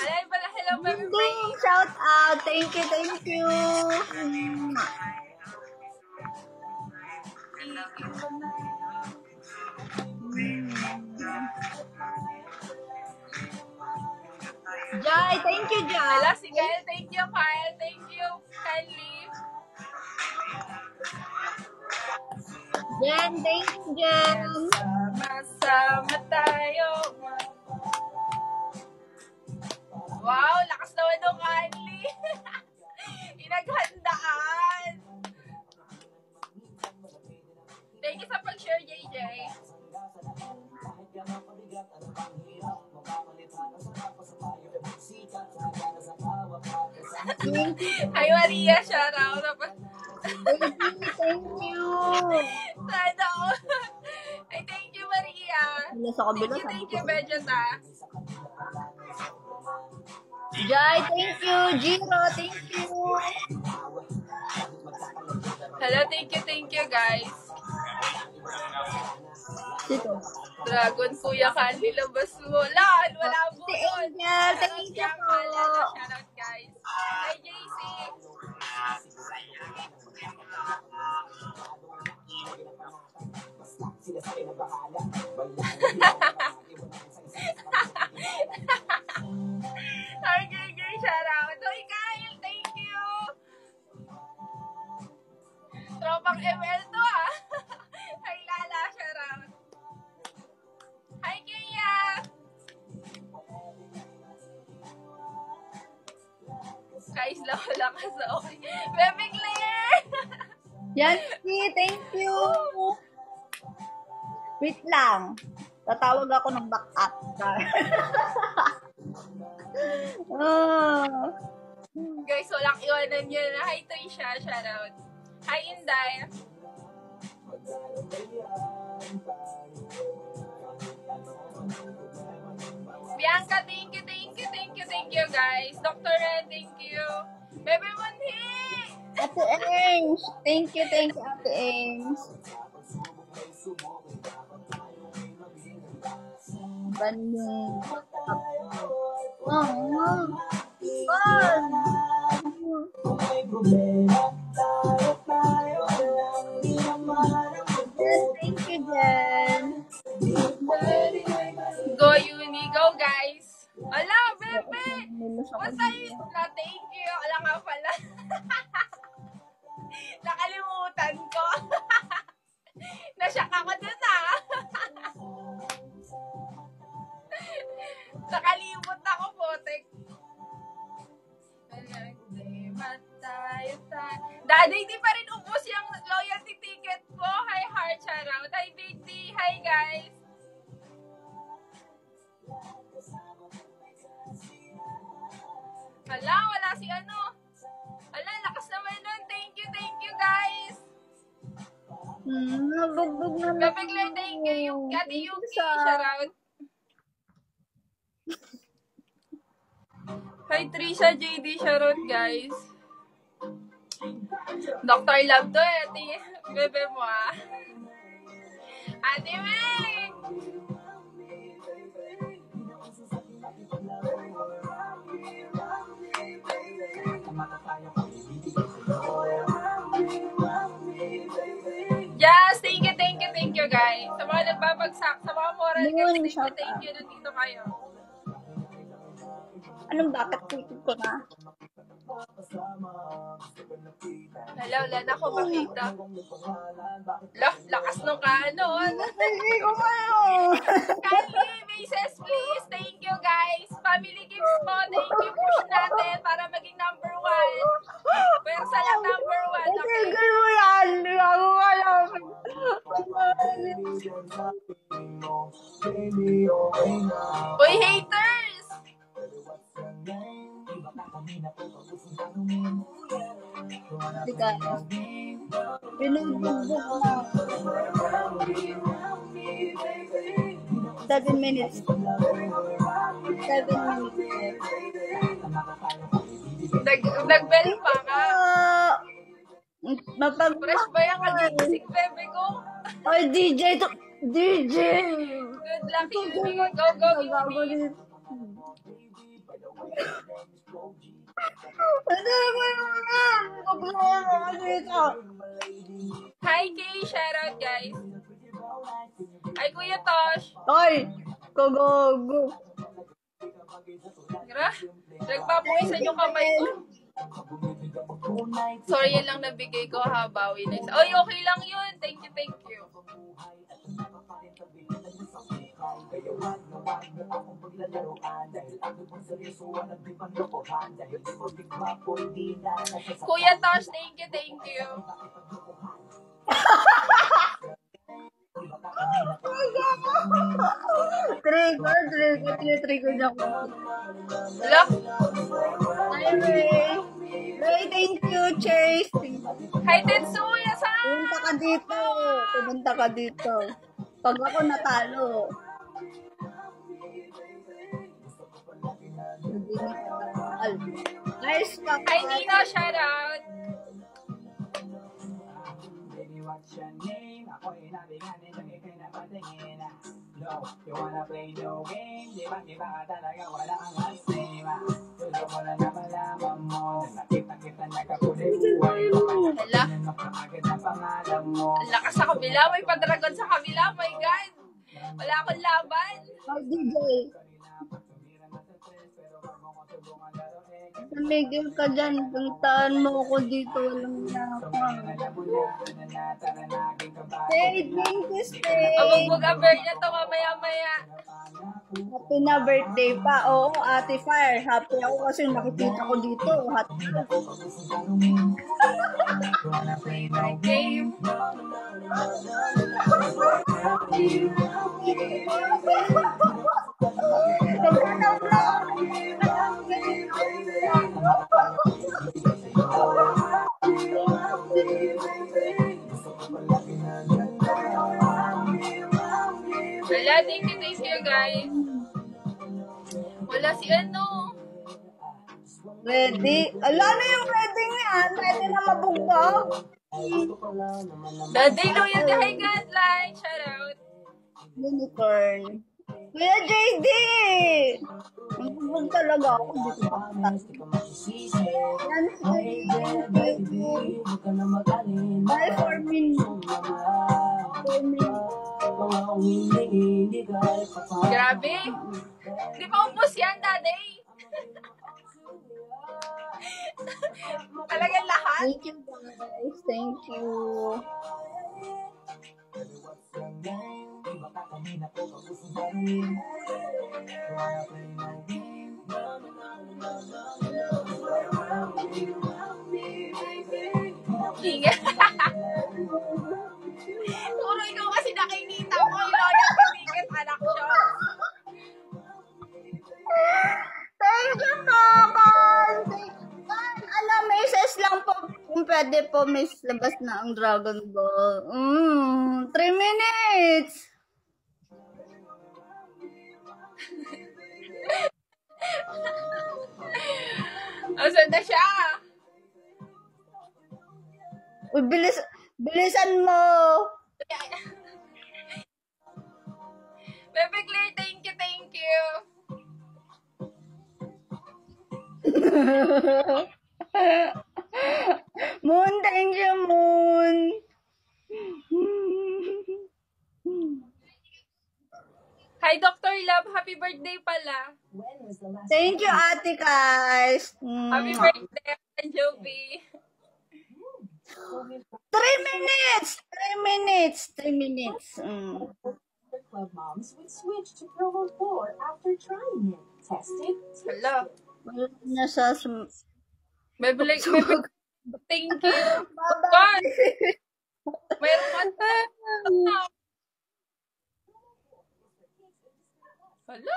Alay pala, hello, baby. Shout out. Thank you, thank you. Jai, thank you, Jai. Hello, si Kyle. Thank you, Kyle. Thank you, Kylie. Jen, thank you, Jen. Sama-sama tayo. Wow, lakas naman ng Kylie. Inaghandaan. Thank you sa pag-share, JJ. Hi, Maria. Shout out. Thank you. Sana all. Ay, thank you, Maria. Thank you, Vegeta. Jai, thank you. Jiro, thank you. Hello, thank you, guys. Dito. Dragon, Kuya Candy, labas mo. Wala mo. Si Angel, thank you po. Shout out, guys. Hi, JC. Okay, shout out. Hoy, Kyle, thank you. Tropang ML to, ah. Hi, Lala, shout out. Hi, Kia. Guys, lakas okay. Baby Claire. Yancy, thank you. Wait lang. Tatawag ako ng backup. Guys, walang iwanan nyo na. Hi, Trisha. Shout out. Hi, Inday. Bianca, thank you, guys. Dr. Red, thank you. Baby Monhi. Ate Ames, thank you, Ate Ames. Banyo. Thank you, Jen. Go, Uni. Go, guys. Ala, bebe. Basta yun na, thank you. Ala nga pala. Nakalimutan ko. Nasyak ako dun, ah. Nakalimot ako, potek. Dada, hindi pa rin ubos yung loyalty ticket ko. Hi, Heart, shout out. Hi, Big D. Hi, guys. Hala, wala si ano. Hala, lakas naman nun. Thank you, guys. Nabugbog na Bebe Claire, thank you. Yung Ate Yuki, shout out. Hi, Trisha, JD, shout out, guys. Dr. Love to, ate. Bebe mo, ah. Ate May! Yes, thank you, guys. Sa mga nagbabagsak, sa mga moral guys, thank you, nandito kayo. Anong bakit titig ko na? Hello, wala na ako makita. Lakas nung kaano. Hindi ko kayo. Kylie, Maces, please. Thank you, guys. Family gifts po. Thank you. Push natin para maging number 1. Pero sa lang number 1. Okay? Tigil mo yan. Hindi ako kayo. Uy, haters! Tika. Pinubugbog na. 7 minutes. 7 minutes. Nag-bell pa ka. Fresh ba yung kagising, bebe ko? Oy, DJ to. DJ! Good luck, Yumi. Go, Yumi. Hi, Kay. Shoutout, guys. Hi, Kuya Tosh. Ay, kagogo. Nagpapawisan yung kamay ko. Sorry, yan lang nabigay ko, ha? Bawi na isa. Oy, okay lang yun. Thank you, thank you. Kuya Tosh, thank you, thank you. Trigger niya ko. Look. Hi, Ray. Ray, thank you, Chase. Hi, Tetsuya-san. Pumunta ka dito. Pumunta ka dito. Pag ako natalo. Nice pa. Hi, Nino. Shoutout. What's your name? Ako ay nabinganin ng ikay na patingin. No, you wanna play no game? Di ba ka talaga wala ang asima? Gusto mo lang na malaman mo na nakita kita nagkakulit-buhay. Hala. Agad na pangalan mo. Ang lakas sa kabila. May padragon sa kabila. My God. Wala akong laban. Hi, DJ. Tumigil ka dyan. Puntaan mo ako dito. Walang yakang. Stay, thank you, stay. Abugbog ang bird na to mamaya-maya. Happy na birthday pa. Oo, Ate Fire. Happy ako kasi nakikita ko dito. Happy. Game. Wala, thank you guys. Wala si ano. Ready? Ala na yung ready niya. Ready na mabugbog. Daday Loyal the High Godline. Shout out. Unicorn. Kuya JD! Mabugbog talaga ako dito. Yan, bye for me. Grabe. Hindi pa upos yan, Daday. Talagang lahat. Thank you guys. Thank you. Ingat. Puro ikaw kasi nakikita mo. Yung loyal ticket, anak siya. Thank you po, Con. Alam, SS lang po. Kung pwede po, miss, labas na ang Dragon Ball. 3 minutes. Asan na siya? Uy, bilisan mo. Bebe Claire, thank you, thank you. Moon, thank you, Moon. Hi, Dr. Love. Happy birthday pala. Thank you, Ate Guys. Happy birthday, Joby. 3 minutes. 3 minutes. 3 minutes. Club moms would switch to promo 4 after trying it. Tested. Hello. Wala na sa... Bebe, thank you. God. Mayroon ka na. Hello.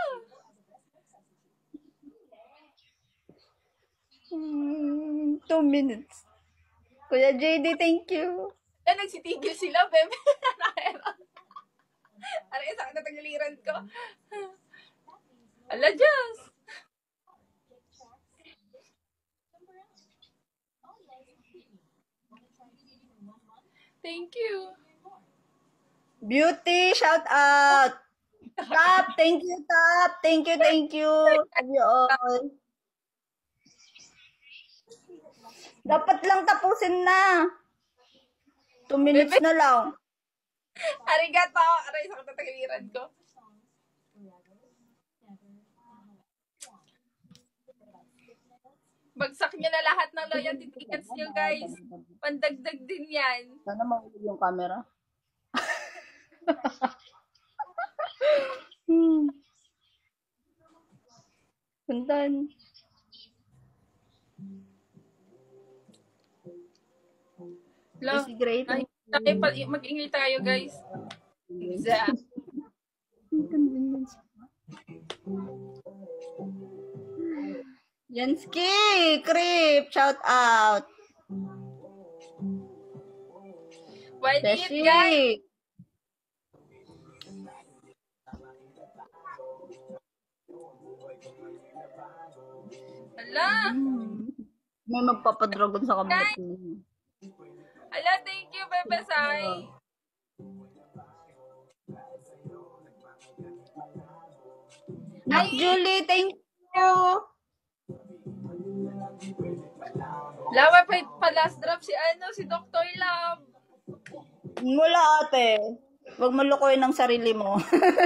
2 minutes. Kuya JD, thank you. Nagsitigil sila, bebe. Aray, sakit na tagliliran ko. Ala, Diyos. Thank you. Beauty, shout out. Top, thank you, Top. Thank you, thank you. Love you all. Dapat lang tapusin na. 2 minutes na lang. Arigato. Aray, sakit na tagaliran ko. Bagsak nyo na lahat ng loyalty tickets nyo, guys. Pandagdag din yan. Sana mahulog yung camera. Puntan. Lo, Is great. mag-ingay tayo, guys. Exact. Yansky! Creep! Shout out! 1 minute, guys. Beshi! Ala. May magpapadragon sa kamot niya. Ala, thank you, Bebe Sai. Nak Julie, thank you! Lawa pa last drop si Dr. Love. Wala ate. Huwag malukoy ng sarili mo.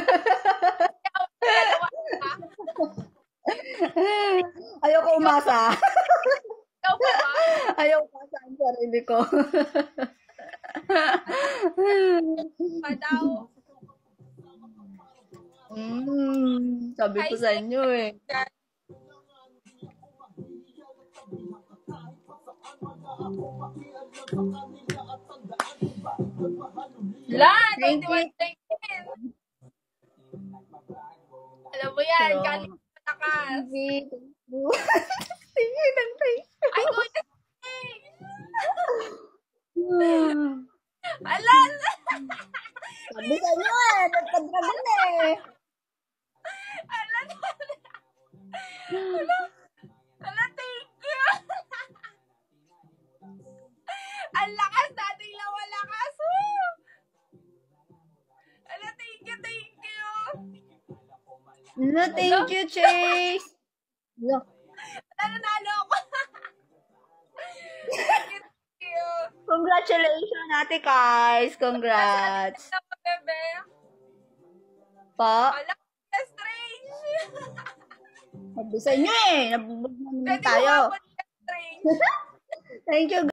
Ayoko umasa. Ikaw pa ba? Ayoko umasa ang sarili ko. Pa daw. Sabi ko sa inyo eh. La, Thank 21 seconds. Alam mo yan, galing sa malakas. Sige, nantay. Ay, go na Ala! Sabi sa inyo eh, nagpadragon eh. Ala! Ala, thank you! Ang lakas nating lawalakas! Woo! Ala, thank you, thank you! No, thank you, Chase. Look. Nanalo ako! Thank you! Congratulations, Ate Kais. Congrats. Ano, bebe? Pa, Ala, strange! sabi sa inyo eh. Nabubog naman Pwede tayo. mo strange. Thank you,